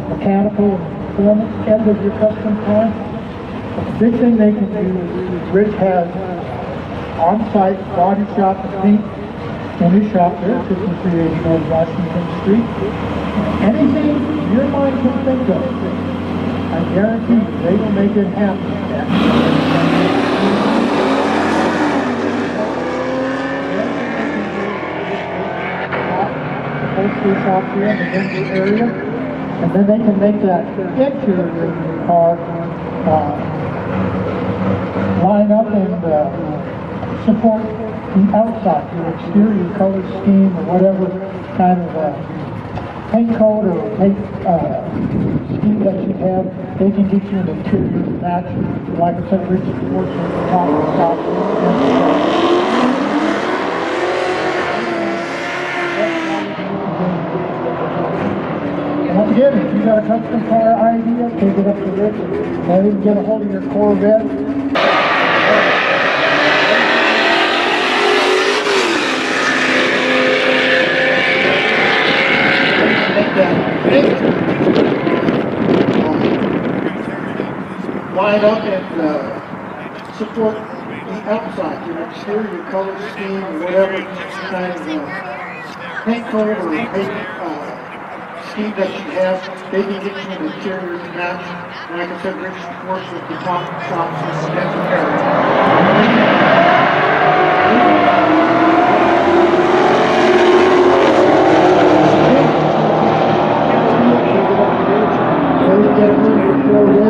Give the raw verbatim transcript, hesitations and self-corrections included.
mechanical and performance end of your custom car. But the big thing they can do is Rich has on-site body shop and paint in his shop there, fifty-three eighty North Washington Street. Anything your mind can think of, I guarantee you they will make it happen. Upholstery shop here in the Denver area, and then they can make that interior of your car uh, line up and uh, support the outside, your exterior color scheme or whatever kind of uh, paint coat or paint uh, scheme that you have. They can get you an interior match. Like I said, Richard works on the top and top. Once again, if you got a custom car idea, take it up to Rich. Let him get a hold of your Corvette. Make that big line up and uh, support the outside, your exterior color scheme or whatever kind of uh, paint coat or paint uh, scheme that you have. They can get you an interior to match. And like I said, Rich works with the top shops in the Denver area. Get a little bit